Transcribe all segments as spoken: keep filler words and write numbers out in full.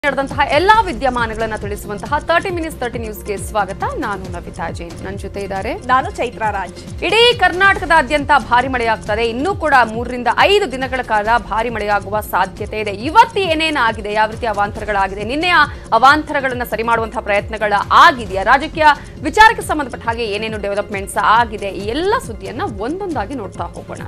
ನಡೆದಂತಹ ಎಲ್ಲಾ ವಿದ್ಯಮಾನಗಳನ್ನು ತಿಳಿಸುವಂತಹ ಮೂವತ್ತು ಮಿನಿಟ್ಸ್ ಮೂವತ್ತು ನ್ಯೂಸ್ಗೆ ಸ್ವಾಗತ. ನಾನು ನವಿತಾ ಜೈನ್, ನನ್ನ ಜೊತೆ ಇದ್ದಾರೆ ನಾನು ಚೈತ್ರಾ ರಾಜ್. ಇಡೀ ಕರ್ನಾಟಕದಾದ್ಯಂತ ಭಾರಿ ಮಳೆಯಾಗ್ತದೆ. ಇನ್ನೂ ಕೂಡ ಮೂರರಿಂದ ಐದು ದಿನಗಳ ಕಾಲ ಭಾರಿ ಮಳೆಯಾಗುವ ಸಾಧ್ಯತೆ ಇದೆ. ಇವತ್ತು ಏನೇನಾಗಿದೆ, ಯಾವ ರೀತಿ ಅವಾಂತರಗಳಾಗಿದೆ, ನಿನ್ನೆಯ ಅವಾಂತರಗಳನ್ನು ಸರಿ ಮಾಡುವಂತಹ ಪ್ರಯತ್ನಗಳ ಆಗಿದೆಯಾ, ರಾಜಕೀಯ ವಿಚಾರಕ್ಕೆ ಸಂಬಂಧಪಟ್ಟ ಹಾಗೆ ಏನೇನು ಡೆವಲಪ್ಮೆಂಟ್ಸ್ ಆಗಿದೆ, ಈ ಎಲ್ಲ ಸುದ್ದಿಯನ್ನ ಒಂದೊಂದಾಗಿ ನೋಡ್ತಾ ಹೋಗೋಣ.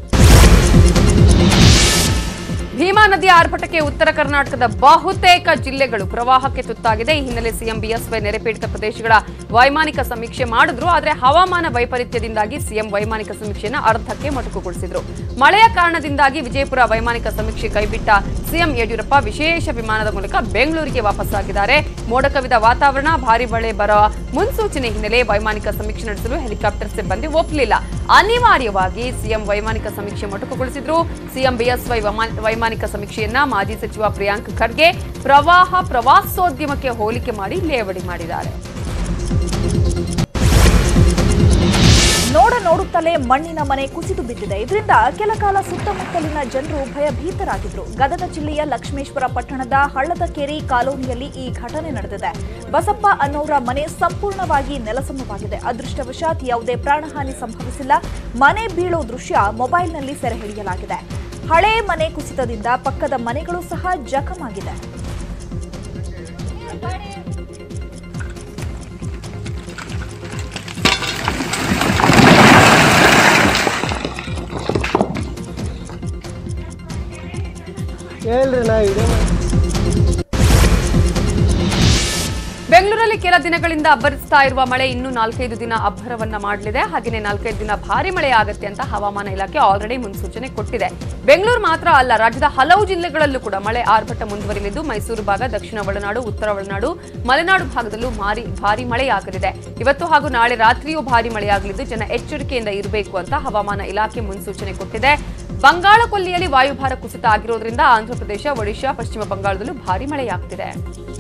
ಭೀಮಾ ನದಿಯ ಆರ್ಭಟಕ್ಕೆ ಉತ್ತರ ಕರ್ನಾಟಕದ ಬಹುತೇಕ ಜಿಲ್ಲೆಗಳು ಪ್ರವಾಹಕ್ಕೆ ತುತ್ತಾಗಿದೆ. ಈ ಹಿನ್ನೆಲೆ ಸಿಎಂ ಬಿಎಸ್ವೈ ನೆರೆಪೀಡಿತ ಪ್ರದೇಶಗಳ ವೈಮಾನಿಕ ಸಮೀಕ್ಷೆ ಮಾಡಿದ್ರು. ಆದರೆ ಹವಾಮಾನ ವೈಪರೀತ್ಯದಿಂದಾಗಿ ಸಿಎಂ ವೈಮಾನಿಕ ಸಮೀಕ್ಷೆಯನ್ನು ಅರ್ಧಕ್ಕೆ ಮೊಟಕುಗೊಳಿಸಿದ್ರು. ಮಳೆಯ ಕಾರಣದಿಂದಾಗಿ ವಿಜಯಪುರ ವೈಮಾನಿಕ ಸಮೀಕ್ಷೆ ಕೈಬಿಟ್ಟ ಸಿಎಂ ಯಡಿಯೂರಪ್ಪ ವಿಶೇಷ ವಿಮಾನದ ಮೂಲಕ ಬೆಂಗಳೂರಿಗೆ ವಾಪಸ್ಸಾಗಿದ್ದಾರೆ. ಮೋಡ ಕವಿದ ವಾತಾವರಣ, ಭಾರಿ ಮಳೆ ಬರುವ ಮುನ್ಸೂಚನೆ ಹಿನ್ನೆಲೆ ವೈಮಾನಿಕ ಸಮೀಕ್ಷೆ ನಡೆಸಲು ಹೆಲಿಕಾಪ್ಟರ್ ಸಿಬ್ಬಂದಿ ಒಪ್ಪಲಿಲ್ಲ. ಅನಿವಾರ್ಯವಾಗಿ ಸಿಎಂ ವೈಮಾನಿಕ ಸಮೀಕ್ಷೆ ಮೊಟಕುಗೊಳಿಸಿದ್ರು. ಸಿಎಂ ಬಿಎಸ್ವೈ ವೈಮಾನಿಕ ಸಮೀಕ್ಷೆಯನ್ನ ಮಾಜಿ ಸಚಿವ ಪ್ರಿಯಾಂಕ್ ಖರ್ಗೆ ಪ್ರವಾಹ ಪ್ರವಾಸೋದ್ಯಮಕ್ಕೆ ಹೋಲಿಕೆ ಮಾಡಿ ಲೇವಡಿ ಮಾಡಿದ್ದಾರೆ. ನೋಡ ನೋಡುತ್ತಲೇ ಮಣ್ಣಿನ ಮನೆ ಕುಸಿದು ಬಿದ್ದಿದೆ. ಇದರಿಂದ ಕೆಲ ಕಾಲ ಸುತ್ತಮುತ್ತಲಿನ ಜನರು ಭಯಭೀತರಾಗಿದ್ರು. ಗದಗ ಜಿಲ್ಲೆಯ ಲಕ್ಷ್ಮೇಶ್ವರ ಪಟ್ಟಣದ ಹಳ್ಳದಕೇರಿ ಕಾಲೋನಿಯಲ್ಲಿ ಈ ಘಟನೆ ನಡೆದಿದೆ. ಬಸಪ್ಪ ಅನ್ನೋರ ಮನೆ ಸಂಪೂರ್ಣವಾಗಿ ನೆಲಸಮವಾಗಿದೆ. ಅದೃಷ್ಟವಶಾತ್ ಯಾವುದೇ ಪ್ರಾಣಹಾನಿ ಸಂಭವಿಸಿಲ್ಲ. ಮನೆ ಬೀಳೋ ದೃಶ್ಯ ಮೊಬೈಲ್ನಲ್ಲಿ ಸೆರೆ ಹಿಡಿಯಲಾಗಿದೆ. ಹಳೆ ಮನೆ ಕುಸಿತದಿಂದ ಪಕ್ಕದ ಮನೆಗಳು ಸಹ ಜಖಮಾಗಿದೆ. ಬೆಂಗಳೂರಲ್ಲಿ ಕೆಲ ದಿನಗಳಿಂದ ಅಬ್ಬರಿಸ್ತಾ ಇರುವ ಮಳೆ ಇನ್ನೂ ನಾಲ್ಕೈದು ದಿನ ಅಬ್ಬರವನ್ನ ಮಾಡಲಿದೆ. ಹಾಗೆಯೇ ನಾಲ್ಕೈದು ದಿನ ಭಾರಿ ಮಳೆ ಆಗುತ್ತೆ ಅಂತ ಹವಾಮಾನ ಇಲಾಖೆ ಆಲ್ರೆಡಿ ಮುನ್ಸೂಚನೆ ಕೊಟ್ಟಿದೆ. ಬೆಂಗಳೂರು ಮಾತ್ರ ಅಲ್ಲ, ರಾಜ್ಯದ ಹಲವು ಜಿಲ್ಲೆಗಳಲ್ಲೂ ಕೂಡ ಮಳೆ ಆರ್ಭಟ ಮುಂದುವರಿಲಿದ್ದು ಮೈಸೂರು ಭಾಗ, ದಕ್ಷಿಣ ಒಳನಾಡು, ಉತ್ತರ ಒಳನಾಡು, ಮಲೆನಾಡು ಭಾಗದಲ್ಲೂ ಭಾರಿ ಭಾರಿ ಮಳೆಯಾಗಲಿದೆ. ಇವತ್ತು ಹಾಗೂ ನಾಳೆ ರಾತ್ರಿಯೂ ಭಾರಿ ಮಳೆಯಾಗಲಿದ್ದು ಜನ ಎಚ್ಚರಿಕೆಯಿಂದ ಇರಬೇಕು ಅಂತ ಹವಾಮಾನ ಇಲಾಖೆ ಮುನ್ಸೂಚನೆ ಕೊಟ್ಟಿದೆ. ಬಂಗಾಳ ಕೊಲ್ಲಿಯಲ್ಲಿ ವಾಯುಭಾರ ಕುಸಿತ ಆಗಿರೋದ್ರಿಂದ ಆಂಧ್ರಪ್ರದೇಶ, ಒಡಿಶಾ, ಪಶ್ಚಿಮ ಬಂಗಾಳದಲ್ಲೂ ಭಾರಿ ಮಳೆಯಾಗ್ತಿದೆ.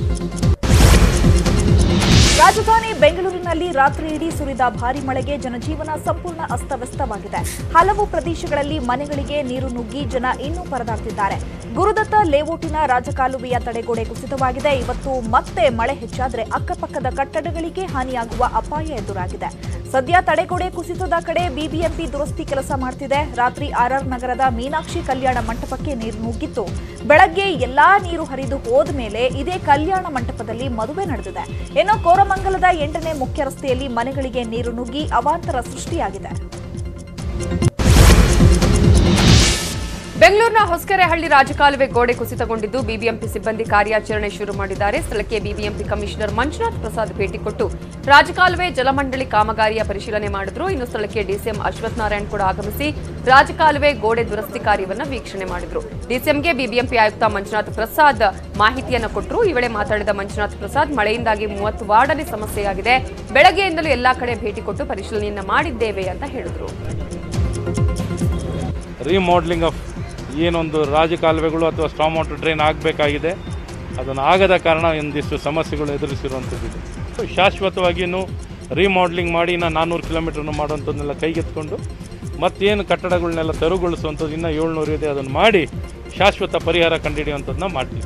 ರಾಜಧಾನಿ ಬೆಂಗಳೂರಿನಲ್ಲಿ ರಾತ್ರಿ ಇಡೀ ಸುರಿದ ಭಾರಿ ಮಳೆಗೆ ಜನಜೀವನ ಸಂಪೂರ್ಣ ಅಸ್ತವ್ಯಸ್ತವಾಗಿದೆ. ಹಲವು ಪ್ರದೇಶಗಳಲ್ಲಿ ಮನೆಗಳಿಗೆ ನೀರು ನುಗ್ಗಿ ಜನ ಇನ್ನೂ ಪರದಾಡ್ತಿದ್ದಾರೆ. ಗುರುದತ್ತ ಲೇಔಟಿನ ರಾಜಕಾಲುವೆಯ ತಡೆಗೋಡೆ ಕುಸಿತವಾಗಿದೆ. ಇವತ್ತು ಮತ್ತೆ ಮಳೆ ಹೆಚ್ಚಾದರೆ ಅಕ್ಕಪಕ್ಕದ ಕಟ್ಟಡಗಳಿಗೆ ಹಾನಿಯಾಗುವ ಅಪಾಯ ಎದುರಾಗಿದೆ. ಸದ್ಯ ತಡೆಗೋಡೆ ಕುಸಿತದ ಕಡೆ ಬಿಬಿಎಂಪಿ ದುರಸ್ತಿ ಕೆಲಸ ಮಾಡ್ತಿದೆ. ರಾತ್ರಿ ಆರ್ಆರ್ ನಗರದ ಮೀನಾಕ್ಷಿ ಕಲ್ಯಾಣ ಮಂಟಪಕ್ಕೆ ನೀರು ನುಗ್ಗಿತ್ತು. ಬೆಳಗ್ಗೆ ಎಲ್ಲಾ ನೀರು ಹರಿದು ಹೋದ ಮೇಲೆ ಇದೇ ಕಲ್ಯಾಣ ಮಂಟಪದಲ್ಲಿ ಮದುವೆ ನಡೆದಿದೆ. ಇನ್ನು ಕೋರಮಂಗಲದ ಎಂಟನೇ ಮುಖ್ಯ ರಸ್ತೆಯಲ್ಲಿ ಮನೆಗಳಿಗೆ ನೀರು ನುಗ್ಗಿ ಅವಾಂತರ ಸೃಷ್ಟಿಯಾಗಿದೆ. ಬೆಂಗಳೂರಿನ ಹೊಸಕೆರೆಹಳ್ಳಿ ರಾಜಕಾಲುವೆ ಗೋಡೆ ಕುಸಿತಗೊಂಡಿದ್ದು ಬಿಬಿಎಂಪಿ ಸಿಬ್ಬಂದಿ ಕಾರ್ಯಾಚರಣೆ ಶುರು ಮಾಡಿದ್ದಾರೆ. ಸ್ಥಳಕ್ಕೆ ಬಿಬಿಎಂಪಿ ಕಮಿಷನರ್ ಮಂಜುನಾಥ್ ಪ್ರಸಾದ್ ಭೇಟಿ ಕೊಟ್ಟು ರಾಜಕಾಲುವೆ ಜಲಮಂಡಳಿ ಕಾಮಗಾರಿಯ ಪರಿಶೀಲನೆ ಮಾಡಿದ್ರು. ಇನ್ನು ಸ್ಥಳಕ್ಕೆ ಡಿಸಿಎಂ ಅಶ್ವಥ್ ನಾರಾಯಣ್ ಕೂಡ ಆಗಮಿಸಿ ರಾಜಕಾಲುವೆ ಗೋಡೆ ದುರಸ್ತಿ ಕಾರ್ಯವನ್ನು ವೀಕ್ಷಣೆ ಮಾಡಿದ್ರು. ಡಿಸಿಎಂಗೆ ಬಿಬಿಎಂಪಿ ಆಯುಕ್ತ ಮಂಜುನಾಥ್ ಪ್ರಸಾದ್ ಮಾಹಿತಿಯನ್ನು ಕೊಟ್ಟರು. ಈ ವೇಳೆ ಮಾತನಾಡಿದ ಮಂಜುನಾಥ್ ಪ್ರಸಾದ್, ಮಳೆಯಿಂದಾಗಿ ಮೂವತ್ತು ವಾರ್ಡಲ್ಲಿ ಸಮಸ್ಯೆಯಾಗಿದೆ. ಬೆಳಗ್ಗೆಯಿಂದಲೂ ಎಲ್ಲಾ ಕಡೆ ಭೇಟಿ ಕೊಟ್ಟು ಪರಿಶೀಲನೆಯನ್ನ ಮಾಡಿದ್ದೇವೆ ಅಂತ ಹೇಳಿದ್ರು. ರಿಮಾಡೆಲಿಂಗ್ ಆಫ್ ಏನೊಂದು ರಾಜಕಾಲುವೆಗಳು ಅಥವಾ ಸ್ಟಾಮ್ ವಾಟರ್ ಡ್ರೈನ್ ಆಗಬೇಕಾಗಿದೆ, ಅದನ್ನು ಆಗದ ಕಾರಣ ಒಂದಿಷ್ಟು ಸಮಸ್ಯೆಗಳು ಎದುರಿಸಿರುವಂಥದ್ದಿದೆ. ಶಾಶ್ವತವಾಗಿಯೂ ರಿಮಾಡೆಲಿಂಗ್ ಮಾಡಿ ಇನ್ನು ನಾನ್ನೂರು ಕಿಲೋಮೀಟ್ರನ್ನು ಮಾಡುವಂಥದ್ದನ್ನೆಲ್ಲ ಕೈಗೆತ್ಕೊಂಡು ಮತ್ತೇನು ಕಟ್ಟಡಗಳನ್ನೆಲ್ಲ ತೆರವುಗೊಳಿಸುವಂಥದ್ದು ಇನ್ನೂ ಏಳ್ನೂರು ಇದೆ, ಅದನ್ನು ಮಾಡಿ ಶಾಶ್ವತ ಪರಿಹಾರ ಕಂಡುಹಿಡಿಯುವಂಥದ್ದನ್ನ ಮಾಡ್ತೀವಿ.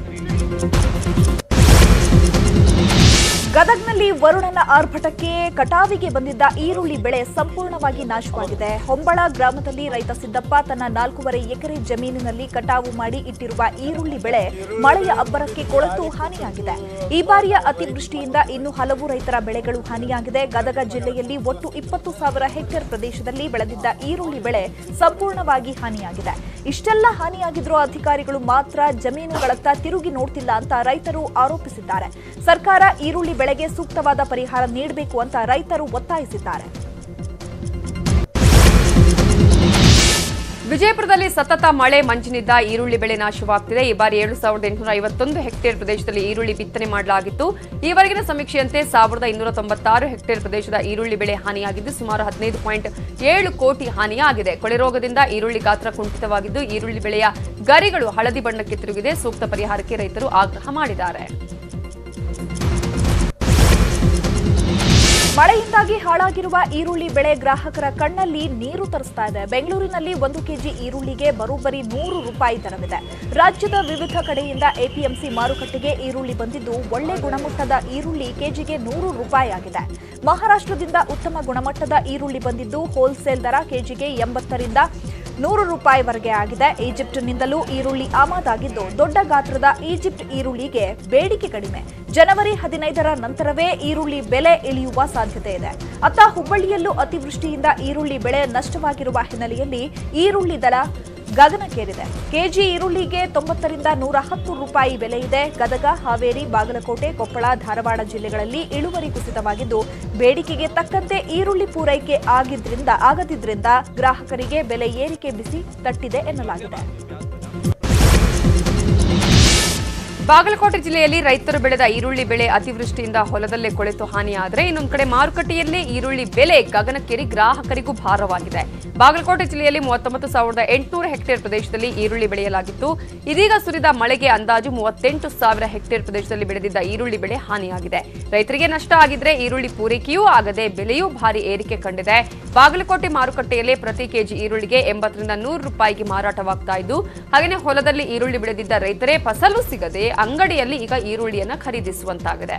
ಗದಗ್ನಲ್ಲಿ ವರುಣನ ಆರ್ಭಟಕ್ಕೆ ಕಟಾವಿಗೆ ಬಂದಿದ್ದ ಈರುಳ್ಳಿ ಬೆಳೆ ಸಂಪೂರ್ಣವಾಗಿ ನಾಶವಾಗಿದೆ. ಹೊಂಬಳ ಗ್ರಾಮದಲ್ಲಿ ರೈತ ಸಿದ್ದಪ್ಪ ತನ್ನ ನಾಲ್ಕೂವರೆ ಎಕರೆ ಜಮೀನಿನಲ್ಲಿ ಕಟಾವು ಮಾಡಿ ಇಟ್ಟಿರುವ ಈರುಳ್ಳಿ ಬೆಳೆ ಮಳೆಯ ಅಬ್ಬರಕ್ಕೆ ಕೊಳೆತು ಹಾನಿಯಾಗಿದೆ. ಈ ಬಾರಿಯ ಅತಿವೃಷ್ಟಿಯಿಂದ ಇನ್ನು ಹಲವು ರೈತರ ಬೆಳೆಗಳು ಹಾನಿಯಾಗಿದೆ. ಗದಗ ಜಿಲ್ಲೆಯಲ್ಲಿ ಒಟ್ಟು ಇಪ್ಪತ್ತು ಸಾವಿರ ಹೆಕ್ಟೇರ್ ಪ್ರದೇಶದಲ್ಲಿ ಬೆಳೆದಿದ್ದ ಈರುಳ್ಳಿ ಬೆಳೆ ಸಂಪೂರ್ಣವಾಗಿ ಹಾನಿಯಾಗಿದೆ. ಇಷ್ಟೆಲ್ಲ ಹಾನಿಯಾಗಿದ್ರೂ ಅಧಿಕಾರಿಗಳು ಮಾತ್ರ ಜಮೀನುಗಳತ್ತ ತಿರುಗಿ ನೋಡ್ತಿಲ್ಲ ಅಂತ ರೈತರು ಆರೋಪಿಸಿದ್ದಾರೆ. ಸರ್ಕಾರ ಈರುಳ್ಳಿ ಬೆಳೆಗೆ ಸೂಕ್ತವಾದ ಪರಿಹಾರ ನೀಡಬೇಕು ಅಂತ ರೈತರು ಒತ್ತಾಯಿಸಿದ್ದಾರೆ. ವಿಜಯಪುರದಲ್ಲಿ ಸತತ ಮಳೆ ಮಂಜಿನಿಂದ ಈರುಳ್ಳಿ ಬೆಳೆ ನಾಶವಾಗ್ತಿದೆ. ಈ ಬಾರಿ ಏಳು ಸಾವಿರದ ಎಂಟುನೂರ ಐವತ್ತೊಂದು ಹೆಕ್ಟೇರ್ ಪ್ರದೇಶದಲ್ಲಿ ಈರುಳ್ಳಿ ಬಿತ್ತನೆ ಮಾಡಲಾಗಿತ್ತು. ಈವರೆಗಿನ ಸಮೀಕ್ಷೆಯಂತೆ ಸಾವಿರದ ಇನ್ನೂರ ತೊಂಬತ್ತಾರು ಹೆಕ್ಟೇರ್ ಪ್ರದೇಶದ ಈರುಳ್ಳಿ ಬೆಳೆ ಹಾನಿಯಾಗಿದ್ದು ಸುಮಾರು ಹದಿನೈದು ಪಾಯಿಂಟ್ ಏಳು ಕೋಟಿ ಹಾನಿಯಾಗಿದೆ. ಕೊಳೆ ರೋಗದಿಂದ ಈರುಳ್ಳಿ ಗಾತ್ರ ಕುಂಠಿತವಾಗಿದ್ದು ಈರುಳ್ಳಿ ಬೆಳೆಯ ಗರಿಗಳು ಹಳದಿ ಬಣ್ಣಕ್ಕೆ ತಿರುಗಿದೆ. ಸೂಕ್ತ ಪರಿಹಾರಕ್ಕೆ ರೈತರು ಆಗ್ರಹ ಮಾಡಿದ್ದಾರೆ. ಮಳೆಯಿಂದಾಗಿ ಹಾಳಾಗಿರುವ ಈರುಳ್ಳಿ ಬೆಳೆ ಗ್ರಾಹಕರ ಕಣ್ಣಲ್ಲಿ ನೀರು ತರಿಸ್ತಾ ಇದೆ. ಬೆಂಗಳೂರಿನಲ್ಲಿ ಒಂದು ಕೆಜಿ ಈರುಳ್ಳಿಗೆ ಬರೋಬ್ಬರಿ ನೂರು ರೂಪಾಯಿ ದರವಿದೆ. ರಾಜ್ಯದ ವಿವಿಧ ಕಡೆಯಿಂದ ಎಪಿಎಂಸಿ ಮಾರುಕಟ್ಟೆಗೆ ಈರುಳ್ಳಿ ಬಂದಿದ್ದು ಒಳ್ಳೆ ಗುಣಮಟ್ಟದ ಈರುಳ್ಳಿ ಕೆಜಿಗೆ ನೂರು ರೂಪಾಯಿ ಆಗಿದೆ. ಮಹಾರಾಷ್ಟ್ರದಿಂದ ಉತ್ತಮ ಗುಣಮಟ್ಟದ ಈರುಳ್ಳಿ ಬಂದಿದ್ದು ಹೋಲ್ಸೇಲ್ ದರ ಕೆಜಿಗೆ ಎಂಬತ್ತರಿಂದ ನೂರು ರೂಪಾಯಿವರೆಗೆ ಆಗಿದೆ. ಈಜಿಪ್ಟ್ನಿಂದಲೂ ಈರುಳ್ಳಿ ಆಮದಾಗಿದ್ದು ದೊಡ್ಡ ಗಾತ್ರದ ಈಜಿಪ್ಟ್ ಈರುಳ್ಳಿಗೆ ಬೇಡಿಕೆ ಕಡಿಮೆ. ಜನವರಿ ಹದಿನೈದರ ನಂತರವೇ ಈರುಳ್ಳಿ ಬೆಲೆ ಇಳಿಯುವ ಸಾಧ್ಯತೆ ಇದೆ. ಅತ್ತ ಹುಬ್ಬಳ್ಳಿಯಲ್ಲೂ ಅತಿವೃಷ್ಟಿಯಿಂದ ಈರುಳ್ಳಿ ಬೆಳೆ ನಷ್ಟವಾಗಿರುವ ಹಿನ್ನೆಲೆಯಲ್ಲಿ ಈರುಳ್ಳಿ ದರ ಗಗನಕ್ಕೇರಿದೆ. ಕೆಜಿ ಈರುಳ್ಳಿಗೆ ತೊಂಬತ್ತರಿಂದ ನೂರ ಹತ್ತು ರೂಪಾಯಿ ಬೆಲೆ ಇದೆ. ಗದಗ, ಹಾವೇರಿ, ಬಾಗಲಕೋಟೆ, ಕೊಪ್ಪಳ, ಧಾರವಾಡ ಜಿಲ್ಲೆಗಳಲ್ಲಿ ಇಳುವರಿ ಕುಸಿತವಾಗಿದ್ದು ಬೇಡಿಕೆಗೆ ತಕ್ಕಂತೆ ಈರುಳ್ಳಿ ಪೂರೈಕೆ ಆಗಿದ್ರಿಂದ ಆಗದಿದ್ರಿಂದ ಗ್ರಾಹಕರಿಗೆ ಬೆಲೆ ಏರಿಕೆ ಬಿಸಿ ತಟ್ಟಿದೆ ಎನ್ನಲಾಗಿದೆ. ಬಾಗಲಕೋಟೆ ಜಿಲ್ಲೆಯಲ್ಲಿ ರೈತರು ಬೆಳೆದ ಈರುಳ್ಳಿ ಬೆಳೆ ಅತಿವೃಷ್ಟಿಯಿಂದ ಹೊಲದಲ್ಲೇ ಕೊಳೆತು ಹಾನಿಯಾದರೆ ಇನ್ನೊಂದು ಕಡೆ ಮಾರುಕಟ್ಟೆಯಲ್ಲಿ ಈರುಳ್ಳಿ ಬೆಲೆ ಗಗನಕ್ಕೇರಿ ಗ್ರಾಹಕರಿಗೂ ಭಾರವಾಗಿದೆ. ಬಾಗಲಕೋಟೆ ಜಿಲ್ಲೆಯಲ್ಲಿ ಮೂವತ್ತೊಂಬತ್ತು ಸಾವಿರದ ಎಂಟುನೂರು ಹೆಕ್ಟೇರ್ ಪ್ರದೇಶದಲ್ಲಿ ಈರುಳ್ಳಿ ಬೆಳೆಯಲಾಗಿತ್ತು. ಇದೀಗ ಸುರಿದ ಮಳೆಗೆ ಅಂದಾಜು ಮೂವತ್ತೆಂಟು ಸಾವಿರ ಹೆಕ್ಟೇರ್ ಪ್ರದೇಶದಲ್ಲಿ ಬೆಳೆದಿದ್ದ ಈರುಳ್ಳಿ ಬೆಳೆ ಹಾನಿಯಾಗಿದೆ. ರೈತರಿಗೆ ನಷ್ಟ ಆಗಿದ್ರೆ ಈರುಳ್ಳಿ ಪೂರೈಕೆಯೂ ಆಗದೆ ಬೆಲೆಯೂ ಭಾರಿ ಏರಿಕೆ ಕಂಡಿದೆ. ಬಾಗಲಕೋಟೆ ಮಾರುಕಟ್ಟೆಯಲ್ಲಿ ಪ್ರತಿ ಕೆಜಿ ಈರುಳ್ಳಿಗೆ ಎಂಬತ್ತರಿಂದ ನೂರು ರೂಪಾಯಿಗೆ ಮಾರಾಟವಾಗ್ತಾ ಇದ್ದು ಹಾಗೆಯೇ ಹೊಲದಲ್ಲಿ ಈರುಳ್ಳಿ ಬೆಳೆದಿದ್ದ ರೈತರೇ ಫಸಲು ಸಿಗದೆ ಅಂಗಡಿಯಲ್ಲಿ ಈಗ ಈರುಳ್ಳಿಯನ್ನು ಖರೀದಿಸುವಂತಾಗಿದೆ.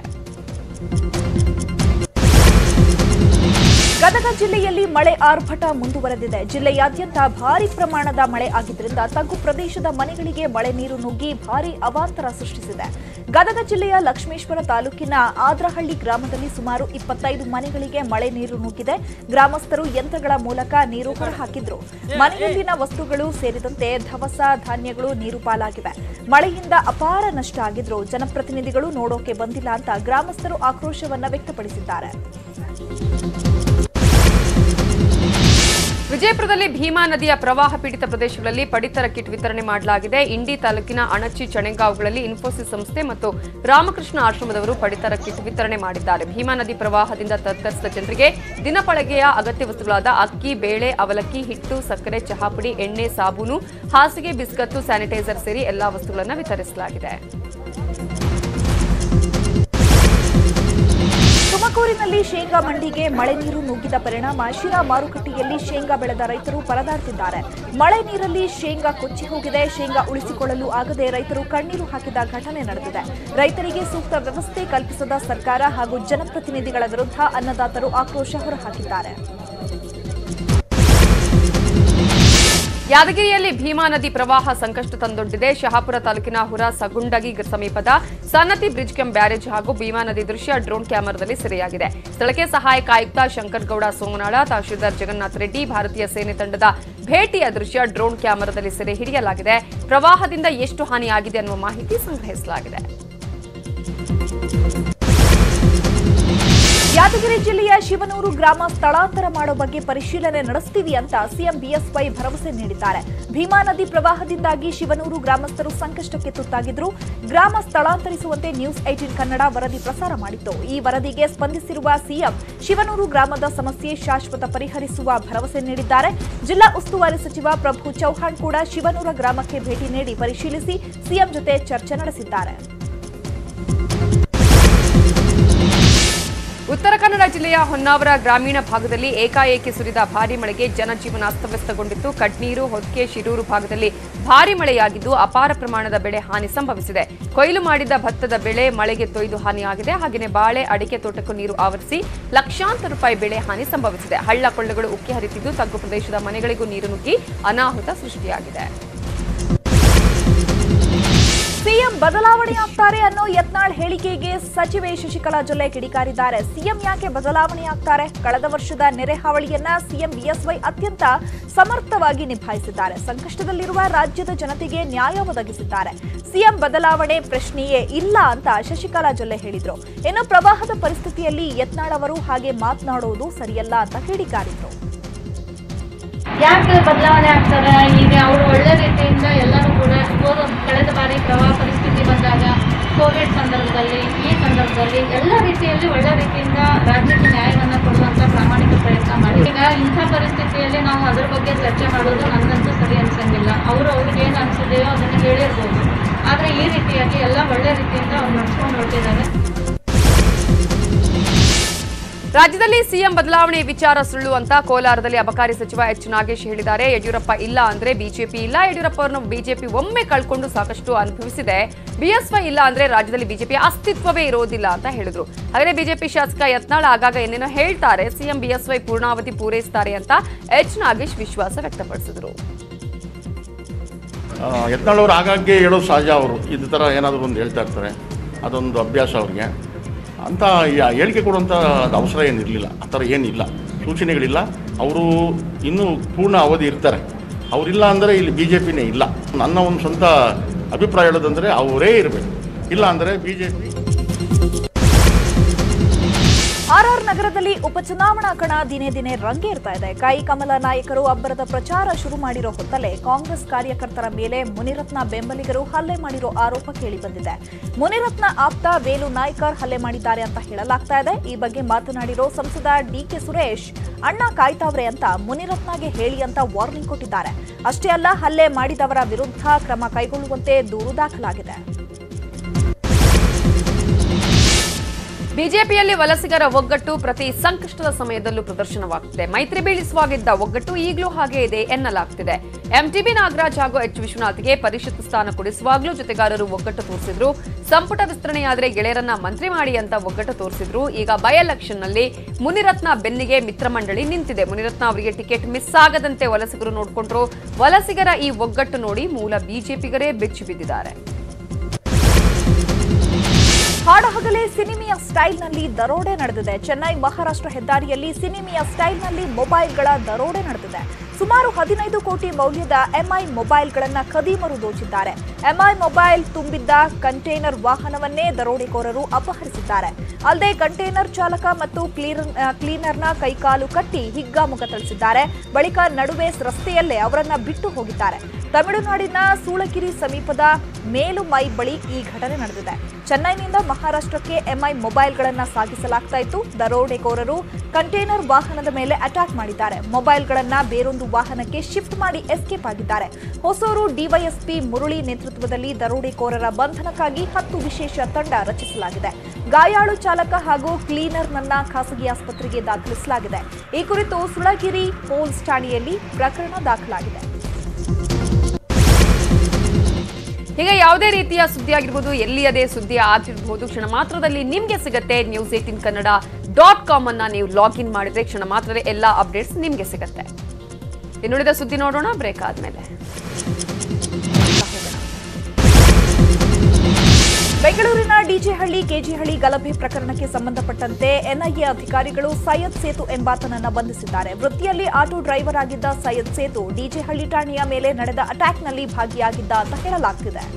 ಗದಗ ಜಿಲ್ಲೆಯಲ್ಲಿ ಮಳೆ ಆರ್ಭಟ ಮುಂದುವರೆದಿದೆ. ಜಿಲ್ಲೆಯಾದ್ಯಂತ ಭಾರಿ ಪ್ರಮಾಣದ ಮಳೆ ಆಗಿದ್ದರಿಂದ ತಗ್ಗು ಪ್ರದೇಶದ ಮನೆಗಳಿಗೆ ಮಳೆ ನೀರು ನುಗ್ಗಿ ಭಾರಿ ಅವಾಂತರ ಸೃಷ್ಟಿಸಿದೆ. ಗದಗ ಜಿಲ್ಲೆಯ ಲಕ್ಷ್ಮೇಶ್ವರ ತಾಲೂಕಿನ ಆದ್ರಹಳ್ಳಿ ಗ್ರಾಮದಲ್ಲಿ ಸುಮಾರು ಇಪ್ಪತ್ತೈದು ಮನೆಗಳಿಗೆ ಮಳೆ ನೀರು ನುಗ್ಗಿದೆ. ಗ್ರಾಮಸ್ಥರು ಯಂತ್ರಗಳ ಮೂಲಕ ನೀರು ಹೊರಹಾಕಿದ್ರು. ಮನೆಯಲ್ಲಿನ ವಸ್ತುಗಳು ಸೇರಿದಂತೆ ದವಸ ಧಾನ್ಯಗಳು ನೀರು ಪಾಲಾಗಿವೆ. ಮಳೆಯಿಂದ ಅಪಾರ ನಷ್ಟ ಆಗಿದ್ರು ಜನಪ್ರತಿನಿಧಿಗಳು ನೋಡೋಕೆ ಬಂದಿಲ್ಲ ಅಂತ ಗ್ರಾಮಸ್ಥರು ಆಕ್ರೋಶವನ್ನ ವ್ಯಕ್ತಪಡಿಸಿದ್ದಾರೆ. ವಿಜಯಪುರದಲ್ಲಿ ಭೀಮಾ ನದಿಯ ಪ್ರವಾಹ ಪೀಡಿತ ಪ್ರದೇಶಗಳಲ್ಲಿ ಪಡಿತರ ಕಿಟ್ ವಿತರಣೆ ಮಾಡಲಾಗಿದೆ. ಇಂಡಿ ತಾಲೂಕಿನ ಅಣಚಿ ಚಣೆಗಾಂವ್ಗಳಲ್ಲಿ ಇನ್ಫೋಸಿಸ್ ಸಂಸ್ಥೆ ಮತ್ತು ರಾಮಕೃಷ್ಣ ಆಶ್ರಮದವರು ಪಡಿತರ ಕಿಟ್ ವಿತರಣೆ ಮಾಡಿದ್ದಾರೆ. ಭೀಮಾ ನದಿ ಪ್ರವಾಹದಿಂದ ತತ್ತರಿಸಿದ ಜನರಿಗೆ ದಿನಪಳಗೆಯ ಅಗತ್ಯ ವಸ್ತುಗಳಾದ ಅಕ್ಕಿ, ಬೇಳೆ, ಅವಲಕ್ಕಿ, ಹಿಟ್ಟು, ಸಕ್ಕರೆ, ಚಹಾಪುಡಿ, ಎಣ್ಣೆ, ಸಾಬೂನು, ಹಾಸಿಗೆ, ಬಿಸ್ಕತ್ತು, ಸ್ಯಾನಿಟೈಸರ್ ಸೇರಿ ಎಲ್ಲಾ ವಸ್ತುಗಳನ್ನು ವಿತರಿಸಲಾಗಿದೆ. ತುಮಕೂರಿನಲ್ಲಿ ಶೇಂಗಾ ಮಂಡಿಗೆ ಮಳೆ ನೀರು ನುಗ್ಗಿದ ಪರಿಣಾಮ ಶಿರಾ ಮಾರುಕಟ್ಟೆಯಲ್ಲಿ ಶೇಂಗಾ ಬೆಳೆದ ರೈತರು ಪರದಾಡ್ತಿದ್ದಾರೆ. ಮಳೆ ನೀರಲ್ಲಿ ಶೇಂಗಾ ಕೊಚ್ಚಿ ಹೋಗಿದೆ. ಶೇಂಗಾ ಉಳಿಸಿಕೊಳ್ಳಲು ಆಗದೆ ರೈತರು ಕಣ್ಣೀರು ಹಾಕಿದ ಘಟನೆ ನಡೆದಿದೆ. ರೈತರಿಗೆ ಸೂಕ್ತ ವ್ಯವಸ್ಥೆ ಕಲ್ಪಿಸದ ಸರ್ಕಾರ ಹಾಗೂ ಜನಪ್ರತಿನಿಧಿಗಳ ವಿರುದ್ಧ ಅನ್ನದಾತರು ಆಕ್ರೋಶ ಹೊರಹಾಕಿದ್ದಾರೆ. ಯಾದಗಿರಿಯಲ್ಲಿ ಭೀಮಾ ನದಿ ಪ್ರವಾಹ ಸಂಕಷ್ಟ ತಂದೊಡ್ಡಿದೆ. ಶಹಾಪುರ ತಾಲೂಕಿನ ಹುರ ಸಗುಂಡಗಿ ಸಮೀಪದ ಸನ್ನತಿ ಬ್ರಿಡ್ಜ್ ಕಂ ಬ್ಯಾರೇಜ್ ಹಾಗೂ ಭೀಮಾ ನದಿ ದೃಶ್ಯ ಡ್ರೋನ್ ಕ್ಯಾಮೆರಾದಲ್ಲಿ ಸೆರೆಯಾಗಿದೆ. ಸ್ಥಳಕ್ಕೆ ಸಹಾಯಕ ಆಯುಕ್ತ ಶಂಕರಗೌಡ ಸೋಮನಾಳ, ತಹಶೀಲ್ದಾರ್ ಜಗನ್ನಾಥ್ ರೆಡ್ಡಿ, ಭಾರತೀಯ ಸೇನೆ ತಂಡದ ಭೇಟಿಯ ದೃಶ್ಯ ಡ್ರೋನ್ ಕ್ಯಾಮೆರಾದಲ್ಲಿ ಸೆರೆ ಹಿಡಿಯಲಾಗಿದೆ. ಪ್ರವಾಹದಿಂದ ಎಷ್ಟು ಹಾನಿಯಾಗಿದೆ ಅನ್ನುವ ಮಾಹಿತಿ ಸಂಗ್ರಹಿಸಲಾಗಿದೆ. ಯಾದಗಿರಿ ಜಿಲ್ಲೆಯ ಶಿವನೂರು ಗ್ರಾಮ ಸ್ಥಳಾಂತರ ಮಾಡೋ ಬಗ್ಗೆ ಪರಿಶೀಲನೆ ನಡೆಸ್ತೀವಿ ಅಂತ ಸಿಎಂ ಬಿಎಸ್ವೈ ಭರವಸೆ ನೀಡಿದ್ದಾರೆ. ಭೀಮಾ ನದಿ ಪ್ರವಾಹದಿಂದಾಗಿ ಶಿವನೂರು ಗ್ರಾಮಸ್ಥರು ಸಂಕಷ್ಟಕ್ಕೆ ತುತ್ತಾಗಿದ್ರು. ಗ್ರಾಮ ಸ್ಥಳಾಂತರಿಸುವಂತೆ ನ್ಯೂಸ್ ಏಟೀನ್ ಕನ್ನಡ ವರದಿ ಪ್ರಸಾರ ಮಾಡಿತ್ತು. ಈ ವರದಿಗೆ ಸ್ಪಂದಿಸಿರುವ ಸಿಎಂ ಶಿವನೂರು ಗ್ರಾಮದ ಸಮಸ್ಯೆ ಶಾಶ್ವತ ಪರಿಹರಿಸುವ ಭರವಸೆ ನೀಡಿದ್ದಾರೆ. ಜಿಲ್ಲಾ ಉಸ್ತುವಾರಿ ಸಚಿವ ಪ್ರಭು ಚೌಹಾಣ್ ಕೂಡ ಶಿವನೂರ ಗ್ರಾಮಕ್ಕೆ ಭೇಟಿ ನೀಡಿ ಪರಿಶೀಲಿಸಿ ಸಿಎಂ ಜೊತೆ ಚರ್ಚೆ ನಡೆಸಿದ್ದಾರೆ. ಉತ್ತರ ಕನ್ನಡ ಜಿಲ್ಲೆಯ ಹೊನ್ನಾವರ ಗ್ರಾಮೀಣ ಭಾಗದಲ್ಲಿ ಏಕಾಏಕಿ ಸುರಿದ ಭಾರೀ ಮಳೆಗೆ ಜನಜೀವನ ಅಸ್ತವ್ಯಸ್ತಗೊಂಡಿತ್ತು. ಕಡ್ನೀರು, ಹೊದ್ಕೆ, ಶಿರೂರು ಭಾಗದಲ್ಲಿ ಭಾರೀ ಮಳೆಯಾಗಿದ್ದು ಅಪಾರ ಪ್ರಮಾಣದ ಬೆಳೆ ಹಾನಿ ಸಂಭವಿಸಿದೆ. ಕೊಯ್ಲು ಮಾಡಿದ ಭತ್ತದ ಬೆಳೆ ಮಳೆಗೆ ತೊಯ್ದು ಹಾನಿಯಾಗಿದೆ. ಹಾಗೆಯೇ ಬಾಳೆ, ಅಡಿಕೆ ತೋಟಕ್ಕೂ ನೀರು ಆವರಿಸಿ ಲಕ್ಷಾಂತರ ರೂಪಾಯಿ ಬೆಳೆ ಹಾನಿ ಸಂಭವಿಸಿದೆ. ಹಳ್ಳ ಕೊಳ್ಳಗಳು ಉಕ್ಕಿ ಹರಿತಿದ್ದು ತಗ್ಗು ಪ್ರದೇಶದ ಮನೆಗಳಿಗೂ ನೀರು ನುಗ್ಗಿ ಅನಾಹುತ ಸೃಷ್ಟಿಯಾಗಿದೆ. ಸಿಎಂ ಬದಲಾವಣೆಯಾಗ್ತಾರೆ ಅನ್ನೋ ಯತ್ನಾಳ್ ಹೇಳಿಕೆಗೆ ಸಚಿವೆ ಶಶಿಕಲಾ ಜೊಲ್ಲೆ ಕಿಡಿಕಾರಿದ್ದಾರೆ. ಸಿಎಂ ಯಾಕೆ ಬದಲಾವಣೆಯಾಗ್ತಾರೆ? ಕಳೆದ ವರ್ಷದ ನೆರೆ ಹಾವಳಿಯನ್ನ ಸಿಎಂ ಬಿಎಸ್ವೈ ಅತ್ಯಂತ ಸಮರ್ಥವಾಗಿ ನಿಭಾಯಿಸಿದ್ದಾರೆ. ಸಂಕಷ್ಟದಲ್ಲಿರುವ ರಾಜ್ಯದ ಜನತೆಗೆ ನ್ಯಾಯ ಒದಗಿಸಿದ್ದಾರೆ. ಸಿಎಂ ಬದಲಾವಣೆ ಪ್ರಶ್ನೆಯೇ ಇಲ್ಲ ಅಂತ ಶಶಿಕಲಾ ಜೊಲ್ಲೆ ಹೇಳಿದ್ರು. ಇನ್ನು ಪ್ರವಾಹದ ಪರಿಸ್ಥಿತಿಯಲ್ಲಿ ಯತ್ನಾಳ್ ಅವರು ಹಾಗೆ ಮಾತನಾಡುವುದು ಸರಿಯಲ್ಲ ಅಂತ ಕಿಡಿಕಾರಿದ್ರು. ಯಾಕೆ ಬದಲಾವಣೆ ಆಗ್ತಾರೆ? ಈಗ ಅವರು ಒಳ್ಳೆ ರೀತಿಯಿಂದ ಎಲ್ಲರೂ ಕೂಡ ಕಳೆದ ಬಾರಿ ಪ್ರವಾಹ ಪರಿಸ್ಥಿತಿ ಬಂದಾಗ ಕೋವಿಡ್ ಸಂದರ್ಭದಲ್ಲಿ ಈ ಸಂದರ್ಭದಲ್ಲಿ ಎಲ್ಲ ರೀತಿಯಲ್ಲಿ ಒಳ್ಳೆ ರೀತಿಯಿಂದ ರಾಜ್ಯಕ್ಕೆ ನ್ಯಾಯವನ್ನು ಕೊಡುವಂಥ ಪ್ರಾಮಾಣಿಕ ಪ್ರಯತ್ನ ಮಾಡಿ. ಈಗ ಇಂಥ ಪರಿಸ್ಥಿತಿಯಲ್ಲಿ ನಾವು ಅದರ ಬಗ್ಗೆ ಚರ್ಚೆ ಮಾಡೋದು ನನಗಂತೂ ಸರಿ ಅನ್ಸಂಗಿಲ್ಲ. ಅವರು ಅವ್ರಿಗೆ ಏನು ಅನಿಸಿದೆಯೋ ಅದನ್ನು ಹೇಳಿರ್ಬೋದು. ಆದರೆ ಈ ರೀತಿಯಾಗಿ ಎಲ್ಲ ಒಳ್ಳೆ ರೀತಿಯಿಂದ ಅವ್ರು ನಡ್ಸ್ಕೊಂಡು ಹೊರಟಿದ್ದಾರೆ. ರಾಜ್ಯದಲ್ಲಿ ಸಿಎಂ ಬದಲಾವಣೆ ವಿಚಾರ ಸುಳ್ಳು ಅಂತ ಕೋಲಾರದಲ್ಲಿ ಅಬಕಾರಿ ಸಚಿವ ಎಚ್ ನಾಗೇಶ್ ಹೇಳಿದ್ದಾರೆ. ಯಡಿಯೂರಪ್ಪ ಇಲ್ಲ ಅಂದ್ರೆ ಬಿಜೆಪಿ ಇಲ್ಲ, ಯಡಿಯೂರಪ್ಪ ಅವರನ್ನು ಬಿಜೆಪಿ ಒಮ್ಮೆ ಕಳ್ಕೊಂಡು ಸಾಕಷ್ಟು ಅನುಭವಿಸಿದೆ. ಬಿಎಸ್ವೈ ಇಲ್ಲ ಅಂದ್ರೆ ರಾಜ್ಯದಲ್ಲಿ ಬಿಜೆಪಿ ಅಸ್ತಿತ್ವವೇ ಇರೋದಿಲ್ಲ ಅಂತ ಹೇಳಿದ್ರು. ಹಾಗೆ ಬಿಜೆಪಿ ಶಾಸಕ ಯತ್ನಾಳ್ ಆಗಾಗ ಏನೇನೋ ಹೇಳ್ತಾರೆ, ಸಿಎಂ ಬಿಎಸ್ವೈ ಪೂರ್ಣಾವಧಿ ಪೂರೈಸ್ತಾರೆ ಅಂತ ಎಚ್ ನಾಗೇಶ್ ವಿಶ್ವಾಸ ವ್ಯಕ್ತಪಡಿಸಿದ್ರು. ಯತ್ನಾಳ್ ಅವರು ಆಗಾಗ್ಗೆ ಹೇಳೋದು ಸಹಜ. ಅವರು ಇದೇ ಥರ ಏನಾದರೂ ಒಂದು ಹೇಳ್ತಾ ಇರ್ತಾರೆ, ಅದೊಂದು ಅಭ್ಯಾಸ ಅವ್ರಿಗೆ. ಅಂತ ಹೇಳಿಕೆ ಕೊಡುವಂಥ ಅವಸರ ಏನಿರಲಿಲ್ಲ, ಆ ಥರ ಏನಿಲ್ಲ, ಸೂಚನೆಗಳಿಲ್ಲ. ಅವರು ಇನ್ನೂ ಪೂರ್ಣ ಅವಧಿ ಇರ್ತಾರೆ. ಅವರಿಲ್ಲ ಅಂದರೆ ಇಲ್ಲಿ ಬಿ ಜೆ ಪಿನೇ ಇಲ್ಲ. ನನ್ನ ಒಂದು ಸ್ವಂತ ಅಭಿಪ್ರಾಯ ಹೇಳೋದಂದರೆ ಅವರೇ ಇರಬೇಕು, ಇಲ್ಲ ಅಂದರೆ ಬಿ ಜೆ ಪಿ. ಆರ್ಆರ್ ನಗರದಲ್ಲಿ ಉಪಚುನಾವಣಾ ಕಣ ದಿನೇ ದಿನೇ ರಂಗೇರ್ತಾ ಇದೆ. ಕಾಯಿ ಕಮಲ ನಾಯಕರು ಅಬ್ಬರದ ಪ್ರಚಾರ ಶುರು ಮಾಡಿರೋ ಹೊತ್ತಲ್ಲೇ ಕಾಂಗ್ರೆಸ್ ಕಾರ್ಯಕರ್ತರ ಮೇಲೆ ಮುನಿರತ್ನ ಬೆಂಬಲಿಗರು ಹಲ್ಲೆ ಮಾಡಿರೋ ಆರೋಪ ಕೇಳಿಬಂದಿದೆ. ಮುನಿರತ್ನ ಆಪ್ತ ವೇಲು ನಾಯ್ಕರ್ ಹಲ್ಲೆ ಮಾಡಿದ್ದಾರೆ ಅಂತ ಹೇಳಲಾಗ್ತಾ ಇದೆ. ಈ ಬಗ್ಗೆ ಮಾತನಾಡಿರೋ ಸಂಸದ ಡಿಕೆ ಸುರೇಶ್, ಅಣ್ಣ ಕಾಯ್ತಾವ್ರೆ ಅಂತ ಮುನಿರತ್ನಗೆ ಹೇಳಿ ಅಂತ ವಾರ್ನಿಂಗ್ ಕೊಟ್ಟಿದ್ದಾರೆ. ಅಷ್ಟೇ ಅಲ್ಲ, ಹಲ್ಲೆ ಮಾಡಿದವರ ವಿರುದ್ಧ ಕ್ರಮ ಕೈಗೊಳ್ಳುವಂತೆ ದೂರು ದಾಖಲಾಗಿದೆ. ಬಿಜೆಪಿಯಲ್ಲಿ ವಲಸಿಗರ ಒಗ್ಗಟ್ಟು ಪ್ರತಿ ಸಂಕಷ್ಟದ ಸಮಯದಲ್ಲೂ ಪ್ರದರ್ಶನವಾಗುತ್ತಿದೆ. ಮೈತ್ರಿ ಬೀಳಿಸುವಾಗಿದ್ದ ಒಗ್ಗಟ್ಟು ಈಗಲೂ ಹಾಗೆ ಇದೆ ಎನ್ನಲಾಗ್ತಿದೆ. ಎಂಟಿಬಿ ನಾಗರಾಜ್ ಹಾಗೂ ಎಚ್ ವಿಶ್ವನಾಥ್ಗೆ ಪರಿಷತ್ ಸ್ಥಾನ ಕೊಡಿಸುವಾಗಲೂ ಜೊತೆಗಾರರು ಒಗ್ಗಟ್ಟು ತೋರಿಸಿದ್ರು. ಸಂಪುಟ ವಿಸ್ತರಣೆಯಾದರೆ ಗೆಳೆಯರನ್ನ ಮಂತ್ರಿ ಮಾಡಿ ಅಂತ ಒಗ್ಗಟ್ಟು ತೋರಿಸಿದ್ರು. ಈಗ ಬೈ ಎಲೆಕ್ಷನ್ ನಲ್ಲಿ ಮುನಿರತ್ನ ಬೆನ್ನಿಗೆ ಮಿತ್ರ ಮಂಡಳಿ ನಿಂತಿದೆ. ಮುನಿರತ್ನ ಅವರಿಗೆ ಟಿಕೆಟ್ ಮಿಸ್ ಆಗದಂತೆ ವಲಸಿಗರು ನೋಡಿಕೊಂಡ್ರು. ವಲಸಿಗರ ಈ ಒಗ್ಗಟ್ಟು ನೋಡಿ ಮೂಲ ಬಿಜೆಪಿಗರೇ ಬೆಚ್ಚಿ ಬಿದ್ದಿದ್ದಾರೆ. ಹಾಡಹಗಲೇ ಸಿನಿಮೆಯ ಸ್ಟೈಲ್ನಲ್ಲಿ ದರೋಡೆ ನಡೆದಿದೆ. ಚೆನ್ನೈ ಮಹಾರಾಷ್ಟ್ರ ಹೆದ್ದಾರಿಯಲ್ಲಿ ಸಿನಿಮೆಯ ಸ್ಟೈಲ್ನಲ್ಲಿ ಮೊಬೈಲ್ಗಳ ದರೋಡೆ ನಡೆದಿದೆ. ಸುಮಾರು ಹದಿನೈದು ಕೋಟಿ ಮೌಲ್ಯದ ಎಂಐ ಮೊಬೈಲ್ಗಳನ್ನು ಖದೀಮರು ದೋಚಿದ್ದಾರೆ. ಎಂಐ ಮೊಬೈಲ್ ತುಂಬಿದ್ದ ಕಂಟೈನರ್ ವಾಹನವನ್ನೇ ದರೋಡೆಕೋರರು ಅಪಹರಿಸಿದ್ದಾರೆ. ಅಲ್ಲದೆ ಕಂಟೈನರ್ ಚಾಲಕ ಮತ್ತು ಕ್ಲೀನರ್ನ ಕೈಕಾಲು ಕಟ್ಟಿ ಹಿಗ್ಗಾಮುಗ್ಗ ಥಳಿಸಿದ್ದಾರೆ. ಬಳಿಕ ನಡುವೆ ರಸ್ತೆಯಲ್ಲೇ ಅವರನ್ನ ಬಿಟ್ಟು ಹೋಗಿದ್ದಾರೆ. ತಮಿಳುನಾಡಿನ ಸೂಳಗಿರಿ ಸಮೀಪದ ಮೇಲುಮೈ ಬಳಿ ಈ ಘಟನೆ ನಡೆದಿದೆ. ಚೆನ್ನೈನಿಂದ ಮಹಾರಾಷ್ಟ್ರಕ್ಕೆ ಎಂಐ ಮೊಬೈಲ್ಗಳನ್ನು ಸಾಗಿಸಲಾಗ್ತಾ ಇತ್ತು. ದರೋಡೆಕೋರರು ಕಂಟೈನರ್ ವಾಹನದ ಮೇಲೆ ಅಟ್ಯಾಕ್ ಮಾಡಿದ್ದಾರೆ. ಮೊಬೈಲ್ಗಳನ್ನು ಬೇರೊಂದು ವಾಹನಕ್ಕೆ ಶಿಫ್ಟ್ ಮಾಡಿ ಎಸ್ಕೇಪ್ ಆಗಿದ್ದಾರೆ. ಹೊಸೂರು ಡಿವೈಎಸ್ಪಿ ಮುರಳಿ ನೇತೃತ್ವದಲ್ಲಿ ದರೋಡೆಕೋರರ ಬಂಧನಕ್ಕಾಗಿ ಹತ್ತು ವಿಶೇಷ ತಂಡ ರಚಿಸಲಾಗಿದೆ. ಗಾಯಾಳು ಚಾಲಕ ಹಾಗೂ ಕ್ಲೀನರ್ನನ್ನ ಖಾಸಗಿ ಆಸ್ಪತ್ರೆಗೆ ದಾಖಲಿಸಲಾಗಿದೆ. ಈ ಕುರಿತು ಸುಳಗಿರಿ ಪೊಲೀಸ್ ಠಾಣೆಯಲ್ಲಿ ಪ್ರಕರಣ ದಾಖಲಾಗಿದೆ. ಈಗ ಯಾವುದೇ ರೀತಿಯ ಸುದ್ದಿ ಆಗಿರ್ಬೋದು, ಎಲ್ಲಿಯದೇ ಸುದ್ದಿ ಆಗಿರಬಹುದು, ಕ್ಷಣ ಮಾತ್ರದಲ್ಲಿ ನಿಮ್ಗೆ ಸಿಗುತ್ತೆ. News eighteen Kannada dot com ಅನ್ನ ನೀವು ಲಾಗಿನ್ ಮಾಡಿದ್ರೆ ಕ್ಷಣ ಮಾತ್ರವೇ ಎಲ್ಲ ಅಪ್ಡೇಟ್ಸ್ ನಿಮ್ಗೆ ಸಿಗುತ್ತೆ. ಇನ್ನುಳಿದ ಸುದ್ದಿ ನೋಡೋಣ ಬ್ರೇಕ್ ಆದ್ಮೇಲೆ. ಬೆಂಗಳೂರಿನ ಡಿಜೆಹಳ್ಳಿ ಕೆಜಿಹಳ್ಳಿ ಗಲಭೆ ಪ್ರಕರಣಕ್ಕೆ ಸಂಬಂಧಪಟ್ಟಂತೆ ಎನ್ಐಎ ಅಧಿಕಾರಿಗಳು ಸೈಯದ್ ಸೇತು ಎಂಬಾತನನ್ನ ಬಂಧಿಸಿದ್ದಾರೆ. ವೃತ್ತಿಯಲ್ಲಿ ಆಟೋ ಡ್ರೈವರ್ ಆಗಿದ್ದ ಸೈಯದ್ ಸೇತು ಡಿಜೆಹಳ್ಳಿ ಠಾಣೆಯ ಮೇಲೆ ನಡೆದ ಅಟ್ಯಾಕ್ನಲ್ಲಿ ಭಾಗಿಯಾಗಿದ್ದ ಅಂತ ಹೇಳಲಾಗ್ತಿದೆ.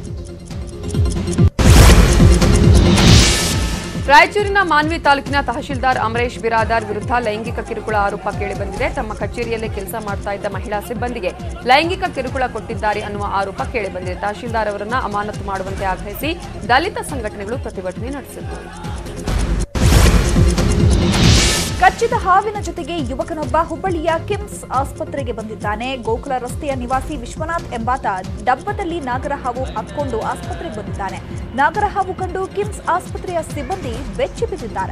ರಾಯಚೂರಿನ ಮಾನ್ವಿ ತಾಲೂಕಿನ ತಹಶೀಲ್ದಾರ್ ಅಮರೇಶ್ ಬಿರಾದಾರ್ ವಿರುದ್ಧ ಲೈಂಗಿಕ ಕಿರುಕುಳ ಆರೋಪ ಕೇಳಿಬಂದಿದೆ. ತಮ್ಮ ಕಚೇರಿಯಲ್ಲೇ ಕೆಲಸ ಮಾಡ್ತಾ ಇದ್ದ ಮಹಿಳಾ ಸಿಬ್ಬಂದಿಗೆ ಲೈಂಗಿಕ ಕಿರುಕುಳ ಕೊಟ್ಟಿದ್ದಾರೆ ಅನ್ನುವ ಆರೋಪ ಕೇಳಿಬಂದಿದೆ. ತಹಶೀಲ್ದಾರ್ ಅವರನ್ನ ಅಮಾನತು ಮಾಡುವಂತೆ ಆಗ್ರಹಿಸಿ ದಲಿತ ಸಂಘಟನೆಗಳು ಪ್ರತಿಭಟನೆ ನಡೆಸಿದ್ದವು. ಕಚ್ಚಿದ ಹಾವಿನ ಜೊತೆಗೆ ಯುವಕನೊಬ್ಬ ಹುಬ್ಬಳ್ಳಿಯ ಕಿಮ್ಸ್ ಆಸ್ಪತ್ರೆಗೆ ಬಂದಿದ್ದಾನೆ. ಗೋಕುಲ ರಸ್ತೆಯ ನಿವಾಸಿ ವಿಶ್ವನಾಥ್ ಎಂಬಾತ ಡಬ್ಬದಲ್ಲಿ ನಾಗರಹಾವು ಹಾಕಿಕೊಂಡು ಆಸ್ಪತ್ರೆಗೆ ಬಂದಿದ್ದಾನೆ. ನಾಗರಹಾವು ಕಂಡು ಕಿಮ್ಸ್ ಆಸ್ಪತ್ರೆಯ ಸಿಬ್ಬಂದಿ ಬೆಚ್ಚಿ ಬಿದ್ದಿದ್ದಾರೆ.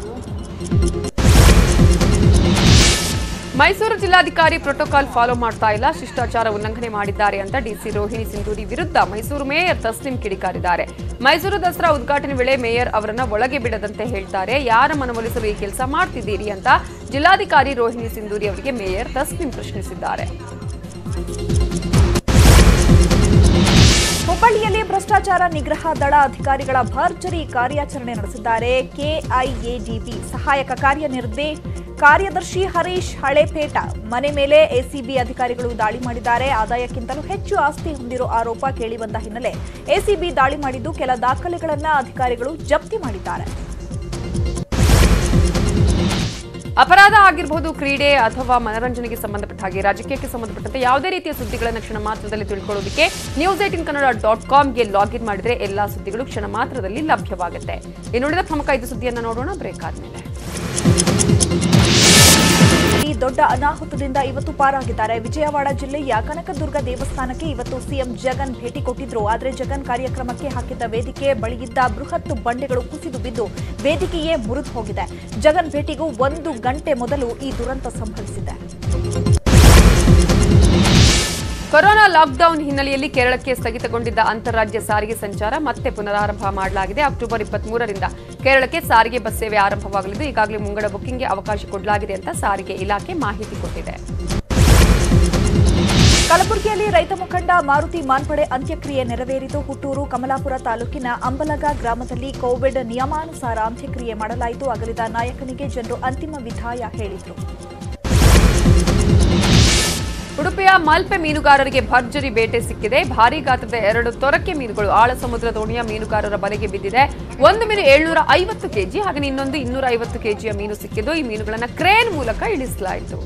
ಮೈಸೂರು ಜಿಲ್ಲಾಧಿಕಾರಿ ಪ್ರೋಟೋಕಾಲ್ ಫಾಲೋ ಮಾಡ್ತಾ ಇಲ್ಲ, ಶಿಷ್ಟಾಚಾರ ಉಲ್ಲಂಘನೆ ಮಾಡಿದ್ದಾರೆ ಅಂತ ಡಿಸಿ ರೋಹಿಣಿ ಸಿಂಧೂರಿ ವಿರುದ್ಧ ಮೈಸೂರು ಮೇಯರ್ ತಸ್ಲಿಂ ಕಿಡಿಕಾರಿದ್ದಾರೆ. ಮೈಸೂರು ದಸರಾ ಉದ್ಘಾಟನೆ ವೇಳೆ ಮೇಯರ್ ಅವರನ್ನ ಒಳಗೆ ಬಿಡದಂತೆ ಹೇಳ್ತಾರೆ. ಯಾರ ಮನವೊಲಿಸಲು ಈ ಕೆಲಸ ಮಾಡ್ತಿದ್ದೀರಿ ಅಂತ ಜಿಲ್ಲಾಧಿಕಾರಿ ರೋಹಿಣಿ ಸಿಂಧೂರಿ ಅವರಿಗೆ ಮೇಯರ್ ತಸ್ಲಿಂ ಪ್ರಶ್ನಿಸಿದ್ದಾರೆ. ಹುಬ್ಬಳ್ಳಿಯಲ್ಲಿ ಭ್ರಷ್ಟಾಚಾರ ನಿಗ್ರಹ ದಳ ಅಧಿಕಾರಿಗಳ ಭರ್ಜರಿ ಕಾರ್ಯಾಚರಣೆ ನಡೆಸಿದ್ದಾರೆ. ಕೆಐಎಡಿಬಿ ಸಹಾಯಕ ಕಾರ್ಯನಿರ್ದೇ ಕಾರ್ಯದರ್ಶಿ ಹರೀಶ್ ಹಳೇಪೇಟ ಮನೆ ಮೇಲೆ ಎಸಿಬಿ ಅಧಿಕಾರಿಗಳು ದಾಳಿ ಮಾಡಿದ್ದಾರೆ. ಆದಾಯಕ್ಕಿಂತಲೂ ಹೆಚ್ಚು ಆಸ್ತಿ ಹೊಂದಿರೋ ಆರೋಪ ಕೇಳಿಬಂದ ಹಿನ್ನೆಲೆ ಎಸಿಬಿ ದಾಳಿ ಮಾಡಿದ್ದು ಕೆಲ ದಾಖಲೆಗಳನ್ನು ಅಧಿಕಾರಿಗಳು ಜಪ್ತಿ ಮಾಡಿದ್ದಾರೆ. ಅಪರಾಧ ಆಗಿರಬಹುದು, ಕ್ರೀಡೆ ಅಥವಾ ಮನರಂಜನೆಗೆ ಸಂಬಂಧಪಟ್ಟ ಹಾಗೆ ರಾಜಕೀಯಕ್ಕೆ ಸಂಬಂಧಪಟ್ಟಂತೆ ಯಾವುದೇ ರೀತಿಯ ಸುದ್ದಿಗಳನ್ನು ಕ್ಷಣ ಮಾತ್ರದಲ್ಲಿ ತಿಳ್ಕೊಳ್ಳೋದಕ್ಕೆ ನ್ಯೂಸ್ ಏಟೀನ್ ಕನ್ನಡ ಡಾಟ್ ಕಾಮ್ಗೆ ಲಾಗಿನ್ ಮಾಡಿದ್ರೆ ಎಲ್ಲಾ ಸುದ್ದಿಗಳು ಕ್ಷಣ ಮಾತ್ರದಲ್ಲಿ ಲಭ್ಯವಾಗುತ್ತೆ. ಇನ್ನುಳಿದ ಪ್ರಮುಖ ಐದು ಸುದ್ದಿಯನ್ನು ನೋಡೋಣ ಬ್ರೇಕ್ ಆದ್ಮೇಲೆ. ದೊಡ್ಡ ಅನಾಹುತದಿಂದ ಇವತ್ತು ಪಾರಾಗಿದ್ದಾರೆ. ವಿಜಯವಾಡ ಜಿಲ್ಲೆಯ ಕನಕದುರ್ಗ ದೇವಸ್ಥಾನಕ್ಕೆ ಇವತ್ತು ಸಿಎಂ ಜಗನ್ ಭೇಟಿ ಕೊಟ್ಟಿದ್ರು. ಆದರೆ ಜಗನ್ ಕಾರ್ಯಕ್ರಮಕ್ಕೆ ಹಾಕಿದ್ದ ವೇದಿಕೆ ಬಳಿಯಿದ್ದ ಬೃಹತ್ ಬಂಡೆಗಳು ಕುಸಿದು ಬಿದ್ದು ವೇದಿಕೆಯೇ ಮುರಿದು ಹೋಗಿದೆ. ಜಗನ್ ಭೇಟಿಗೂ ಒಂದು ಗಂಟೆ ಮೊದಲು ಈ ದುರಂತ ಸಂಭವಿಸಿದೆ. ಕೊರೋನಾ ಲಾಕ್ಡೌನ್ ಹಿನ್ನೆಲೆಯಲ್ಲಿ ಕೇರಳಕ್ಕೆ ಸ್ಥಗಿತಗೊಂಡಿದ್ದ ಅಂತಾರಾಜ್ಯ ಸಾರಿಗೆ ಸಂಚಾರ ಮತ್ತೆ ಪುನರಾರಂಭ ಮಾಡಲಾಗಿದೆ. ಅಕ್ಟೋಬರ್ ಇಪ್ಪತ್ಮೂರರಿಂದ ಕೇರಳಕ್ಕೆ ಸಾರಿಗೆ ಬಸ್ ಸೇವೆ ಆರಂಭವಾಗಲಿದ್ದು ಈಗಾಗಲೇ ಮುಂಗಡ ಬುಕ್ಕಿಂಗ್ಗೆ ಅವಕಾಶ ಕೊಡಲಾಗಿದೆ ಅಂತ ಸಾರಿಗೆ ಇಲಾಖೆ ಮಾಹಿತಿ ಕೊಟ್ಟಿದೆ. ಕಲಬುರಗಿಯಲ್ಲಿ ರೈತ ಮುಖಂಡ ಮಾರುತಿ ಮಾನ್ಪಡೆ ಅಂತ್ಯಕ್ರಿಯೆ ನೆರವೇರಿತು. ಹುಟ್ಟೂರು ಕಮಲಾಪುರ ತಾಲೂಕಿನ ಅಂಬಲಗ ಗ್ರಾಮದಲ್ಲಿ ಕೋವಿಡ್ ನಿಯಮಾನುಸಾರ ಅಂತ್ಯಕ್ರಿಯೆ ಮಾಡಲಾಯಿತು. ಅಗಲಿದ ನಾಯಕನಿಗೆ ಜನರು ಅಂತಿಮ ವಿದಾಯ ಹೇಳಿದರು. ಉಡುಪಿಯ ಮಲ್ಪೆ ಮೀನುಗಾರರಿಗೆ ಭರ್ಜರಿ ಬೇಟೆ ಸಿಕ್ಕಿದೆ. ಭಾರೀ ಗಾತ್ರದ ಎರಡು ತೊರಕೆ ಮೀನುಗಳು ಆಳ ಸಮುದ್ರ ದೋಣಿಯ ಮೀನುಗಾರರ ಬಲೆಗೆ ಬಿದ್ದಿದೆ. ಒಂದು ಮೀನು ಏಳ್ನೂರ ಐವತ್ತು ಕೆಜಿ ಹಾಗೆ ಇನ್ನೊಂದು ಇನ್ನೂರ ಐವತ್ತು ಕೆಜಿಯ ಮೀನು ಸಿಕ್ಕಿದ್ದು ಈ ಮೀನುಗಳನ್ನು ಕ್ರೇನ್ ಮೂಲಕ ಇಳಿಸಲಾಯಿತು.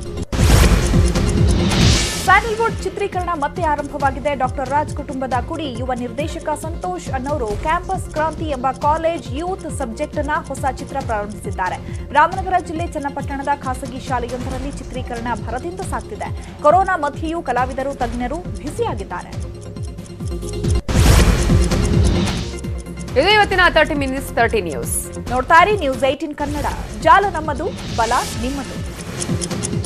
ಸ್ಯಾಂಡಲ್ವುಡ್ ಚಿತ್ರೀಕರಣ ಮತ್ತೆ ಆರಂಭವಾಗಿದೆ. ಡಾಕ್ಟರ್ ರಾಜ್ ಕುಟುಂಬದ ಕುಡಿ ಯುವ ನಿರ್ದೇಶಕ ಸಂತೋಷ್ ಅನ್ನೋರು ಕ್ಯಾಂಪಸ್ ಕ್ರಾಂತಿ ಎಂಬ ಕಾಲೇಜ್ ಯೂತ್ ಸಬ್ಜೆಕ್ಟ್ ನ ಹೊಸ ಚಿತ್ರ ಪ್ರಾರಂಭಿಸಿದ್ದಾರೆ. ರಾಮನಗರ ಜಿಲ್ಲೆ ಚನ್ನಪಟ್ಟಣದ ಖಾಸಗಿ ಶಾಲೆಯೊಂದರಲ್ಲಿ ಚಿತ್ರೀಕರಣ ಭರದಿಂದ ಸಾಗ್ತಿದೆ. ಕೊರೋನಾ ಮಧ್ಯೆಯೂ ಕಲಾವಿದರು ತಜ್ಞರು ಬ್ಯುಸಿಯಾಗಿದ್ದಾರೆ. ಇದು ಇವತ್ತಿನ ತರ್ಟಿ ಮಿನಿಟ್ಸ್ ತರ್ಟಿ ನ್ಯೂಸ್. ನೋಡ್ತಾ ಇರಿ ನ್ಯೂಸ್ ಏಟೀನ್ ಕನ್ನಡ. ಜಾಲ ನಮ್ಮದು, ಬಲ ನಿಮ್ಮದು.